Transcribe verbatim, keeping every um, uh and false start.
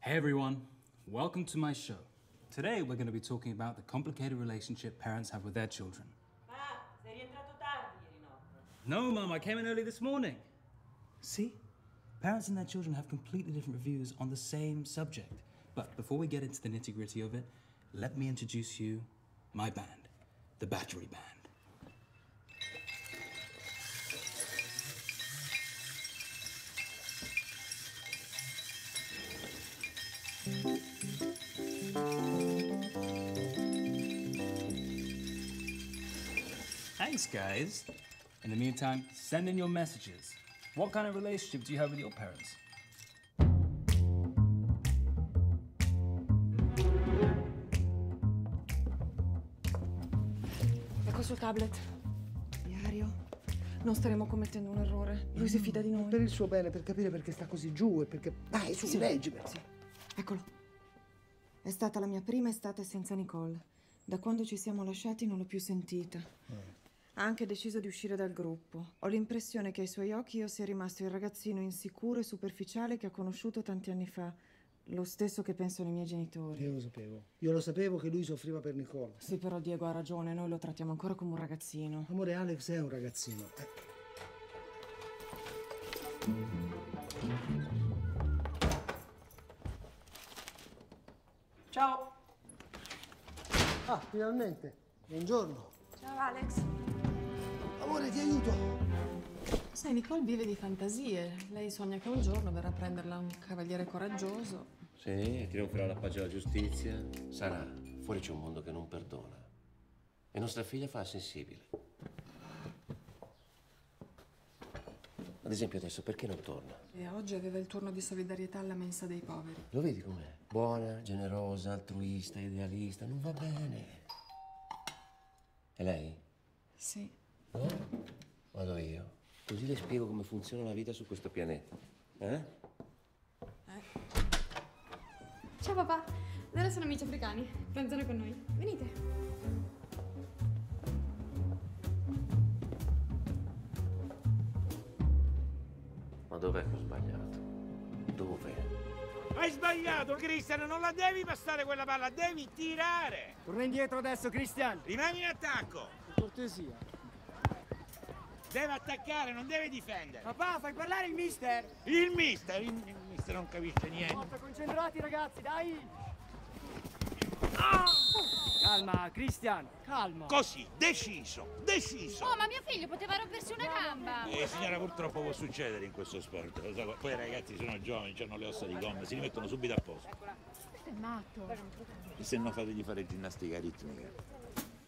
Hey everyone, welcome to my show. Today we're going to be talking about the complicated relationship parents have with their children. Ah, sei rientrato tardi ieri notte. No, Mum, I came in early this morning. See? Parents and their children have completely different views on the same subject. But before we get into the nitty-gritty of it, let me introduce you my band, the Battery Band. Thanks, guys. In the meantime, send in your messages. What kind of relationship do you have with your parents? Ecco sul tablet. Diario. Non staremo commettendo un errore. Lui si fida di noi. Per il suo bene, per capire perché sta così giù e perché... Dai, su, Sì. leggimelo. Sì. Eccolo. È stata la mia prima estate senza Nicole. Da quando ci siamo lasciati non l'ho più sentita. Mm. Ha anche deciso di uscire dal gruppo. Ho l'impressione che ai suoi occhi io sia rimasto il ragazzino insicuro e superficiale che ha conosciuto tanti anni fa. Lo stesso che pensano i miei genitori. Io lo sapevo. Io lo sapevo che lui soffriva per Nicole. Sì, però Diego ha ragione, noi lo trattiamo ancora come un ragazzino. Amore, Alex è un ragazzino. Eh. Ciao. Ah, finalmente. Buongiorno. Ciao Alex. Amore, ti aiuto. Sai, Nicole vive di fantasie. Lei sogna che un giorno verrà a prenderla un cavaliere coraggioso. Sì, trionferà la pace della giustizia. Sarà. Fuori c'è un mondo che non perdona. E nostra figlia fa sensibile. Ad esempio adesso, perché non torna? E oggi aveva il turno di solidarietà alla mensa dei poveri. Lo vedi com'è? Buona, generosa, altruista, idealista. Non va bene. E lei? Sì. No? Vado io. Così le spiego come funziona la vita su questo pianeta. Eh? Eh? Ciao papà, loro sono amici africani, pranzano con noi. Venite. Ma dov'è che ho sbagliato? Dove? Hai sbagliato, Cristian, non la devi passare quella palla, devi tirare! Torna indietro adesso, Cristian! Rimani in attacco! Per cortesia. Deve attaccare, non deve difendere! Papà, fai parlare il mister! Il mister, il, il mister non capisce niente! Forza, concentrati ragazzi, dai! Ah! Calma, Cristian, calma! Così, deciso, deciso! Oh, ma mio figlio poteva rompersi una gamba! Eh, signora, purtroppo può succedere in questo sport. Lo so, poi i ragazzi sono giovani, hanno le ossa di gomma, si rimettono subito a posto. Questo è matto! E se no fategli fare ginnastica ritmica.